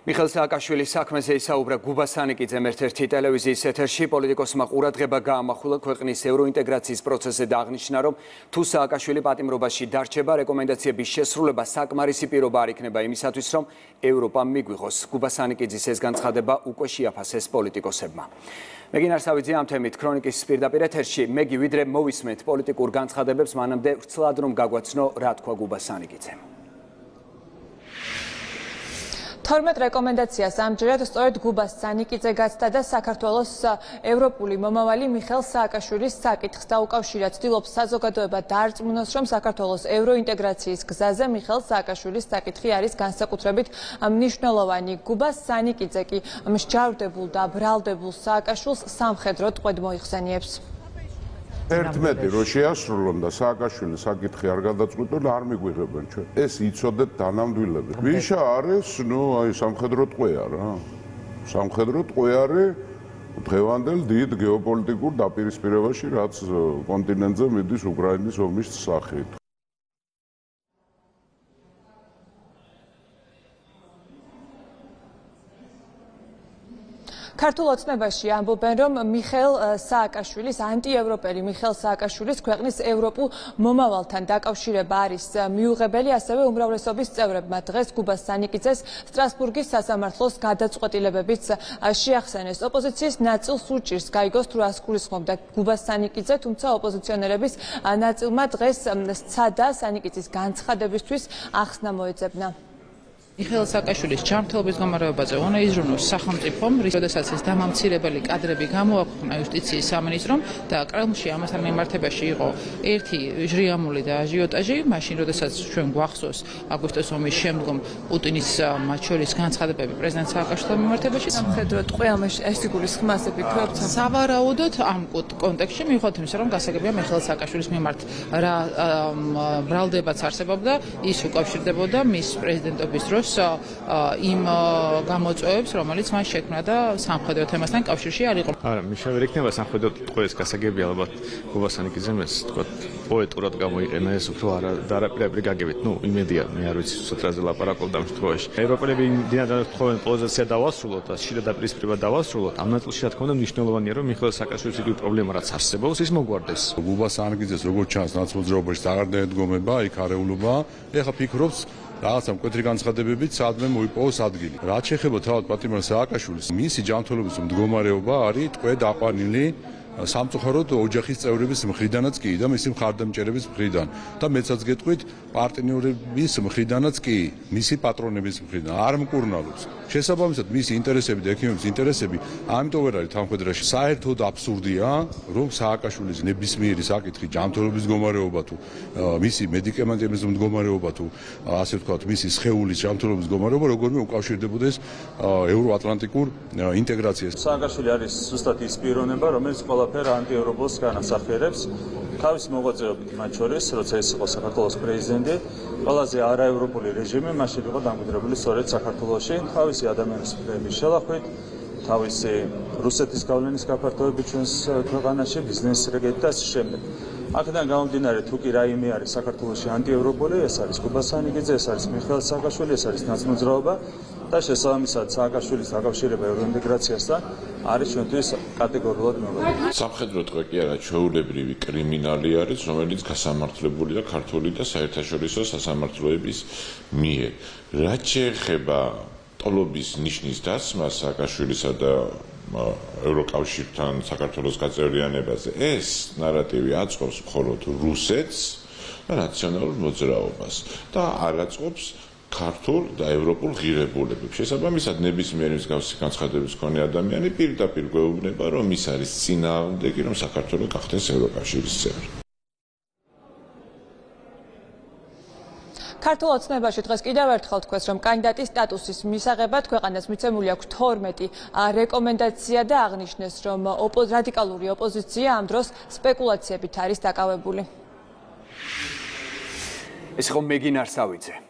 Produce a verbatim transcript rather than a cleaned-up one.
მიხეილ სააკაშვილის საქმეზე ისაუბრა გუბას სანიკიძემ ერთ-ერთი ტელევიზიის ეთერში. პოლიტიკოსმა ყურადღება გაამახვილა ქვეყნის ევროინტეგრაციის პროცესზე და აღნიშნა, რომ თუ სააკაშვილი პატიმრობაში დარჩება, რეკომენდაციების შესრულება საკმარისი პირობა არ იქნება იმისათვის, რომ ევროპამ მიგვიღოს. გუბას სანიკიძის ეს განცხადება უკვე შეაფასეს პოლიტიკოსებმა. მეგინ არსავიძე ამ თემით ქრონიკის პირდაპირ ეთერში. მეგი, ვიდრე მოვისმენთ პოლიტიკურ განცხადებებს, მანამდე ვრცლად რომ გაგვაცნო, რა თქვა გუბას სანიკიძემ. თორმეტ რეკომენდაციას ამჯერად სწორედ გუბას სანიკიძე გაცდა და საქართველოს ევროპული მომავალი მიხეილ სააკაშვილის საკითხს დაუკავშირა. ცდილობს საზოგადოება დაარწმუნოს, რომ საქართველოს ევროინტეგრაციის გზაზე მიხეილ სააკაშვილის საკითხი არის განსაკუთრებით მნიშვნელოვანი. გუბას სანიკიძე კი მსჯავრდებულ და ბრალდებულ სააკაშვილს სამხედრო ტყვედ მოიხსენიებს. ერთმეტი რო შეასრულონ და სააკაშვილის საკითხი არ გადაწყვიტონ, არ მიგვიღებენ ჩვენ. ეს იცოდეთ დანამდვილები. ვიშა არის, ნუ აი სამხედრო ტყვეა რა. სამხედრო ტყვე არის დღევანდელ დიდ გეოპოლიტიკურ დაპირისპირებაში, რაც კონტინენტზე მიდის უკრაინის ომის სახით. ქართულ ოცნებაში ამბობენ, რომ მიხეილ სააკაშვილის ანტიევროპელი მიხეილ სააკაშვილის ქვეყნის ევროპულ მომავალთან დაკავშირება არის მიუღებელი. ასევე უმრავლესობის წევრებმა დღეს გუბას სანიკიძეს სტრასბურგის სასამართლოს გადაწყვეტილებებიც შეახსენეს. ოპოზიციის ნაწილს უჭირს გაიგოს თუ რას გულისხმობდა გუბას სანიკიძე, თუმცა ოპოზიციონერების ნაწილმა დღეს სცადა სანიკიძის განცხადებისთვის ახსნა მოეძებნა. მიხეილ სააკაშვილის ჯანმრთელობის გამარჯვებაზე უნდა იზრუნოს სახელმწიფომ, როდესაც ეს დამამცირებელი კადრები გამოაქვეყნა იუსტიციის სამინისტრომ და კრემლში ამასთან მიმართებაში იყო ერთი ჟრიამული და აჟიოტაჟი, მაშინ როდესაც ჩვენ გვახსოვს აგვისტოს ომის შემდგომ პუტინის მათ შორის განცხადებები პრეზიდენტ სააკაშვილთან მიმართებაში. სამხედრო ტყვე ამაში ეს გულისხმას აფიქრებთ? სავარაუდოდ ამ კონტექსტში მიუხედავად იმისა, რომ გასაგებია მიხეილ სააკაშვილის მიმართ რა ბრალდებაც არსებობდა, ის უკავშირდებოდა მის პრეზიდენტობის დროს იმ გამოწვევებს, რომელიც მას შექმნა და სამხედრო თემასთან კავშირში არ იყო. არა, მიშა ვერ იქნება სამხედრო ტყვეს გასაგებია ალბათ გუბას სანიკიძემ ეს თქვა პოეტურად გამოიყენა ეს უფრო არა დარაპირებრი გაგებით. ნუ იმედია, მე არ ვიცი სოტრაზე ლაპარაკობ ამ შემთხვევაში. ევროპელები დინადან თხოვენ პოზიცია დავასრულოთ და შიდა დაპირისპირება დავასრულოთ. ამ ნაწილში რა თქმა უნდა მნიშვნელოვანია, რომ მიხეილ სააკაშვილის იგივე პრობლემა რაც არსებობს, ის მოგვარდეს. გუბას სანიკიძეს როგორც ჩანს ნაცმოძრაობაში აღარ დაედგომება, იქ არეულობა. ეხლა ფიქრობს რაღაცა მკვეთრი განცხადებებით სადმე მოიპოვოს ადგილი. რაც შეეხება თავად პატიმრ სააკაშვილის, მისი ჯანმრთელობის მდგომარეობა არის ტყვე დაყვანილი სამწუხაროდ ოჯახის წევრების მხრიდანაც კი და მისი მხარდამჭერების მხრიდან და მეცაც გეტყვით პარტნიორების მხრიდანაც კი, მისი პატრონების მხრიდან არ მკურნალობს. შესაბამისად მისი ინტერესები და ექიმების ინტერესები ამიტომ ვერ არის თანხმედრაში. საერთოდ აბსურდია, რომ სააკაშვილის ნებისმიერი საკითხი ჯანმრთელობის მდგომარეობა თუ მისი მედიკამენტების მდგომარეობა თუ ასე ვთქვათ, მისი სხეულის ჯანმრთელობის მდგომარეობა როგორმე უკავშირდებოდეს ევროატლანტიკურ ინტეგრაციას. სააკაშვილი არის ზუსტად ის პიროვნება, რომელიც ყველაფერ ანტიევროპელს განასახიერებს. თავის მოღვაწეობით მათ შორის, როცა ის იყო საქართველოს პრეზიდენტი, ყველაზე არაევროპული რეჟიმი მაშინ იყო დამკვიდრებული სწორედ საქართველოში, თავისი ადამიანის მხრების შელახვით, თავისი რუსეთის გავლენის გაფართოებით ჩვენს ქვეყანაში, ბიზნეს რეგეთით და ასე შემდეგ. აქედან გამომდინარე, თუ კი რაიმე არის საქართველოში ანტიევროპული, ეს არის გუბას სანიკიძე, ეს არის მიხეილ სააკაშვილი, ეს არის ნაცმოძრაობა და შესაბამისად სააკაშვილის დაკავშირება ევროინტეგრაციასთან არის ჩვენთვის კატეგორიულად მიღებული. სამხედრო ტყვე კი არა, ჩვეულებრივი კრიმინალი არის, რომელიც გასამართლებულია ქართული და საერთაშორისო სასამართლოების მიერ. რაც შეეხება ტოლობის ნიშნის დასმას სააკაშვილისა და ევროკავშირთან საქართველოს გაწევრიანებაზე, ეს ნარატივი აწყობს მხოლოდ რუსეთს და ნაციონალურ მოძრაობას და არ აწყობს ქართულ და ევროპულ ღირებულებებს. შესაბამისად, ნებისმიერი მსგავსი განცხადების მქონე ადამიანი პირდაპირ გვეუბნება, რომ ის არის წინააღმდეგი, რომ საქართველო გახდეს ევროკავშირის წევრი. ქართულ ოცნებაში დღეს კიდევ ერთხელ თქვეს, რომ კანდიდატის სტატუსის მისაღებად ქვეყანას მიცემული აქვს თორმეტი რეკომენდაცია და აღნიშნეს, რომ რადიკალური ოპოზიცია ამ დროს სპეკულაციებით არის დაკავებული. ეს იყო მეგინ არსავიძე.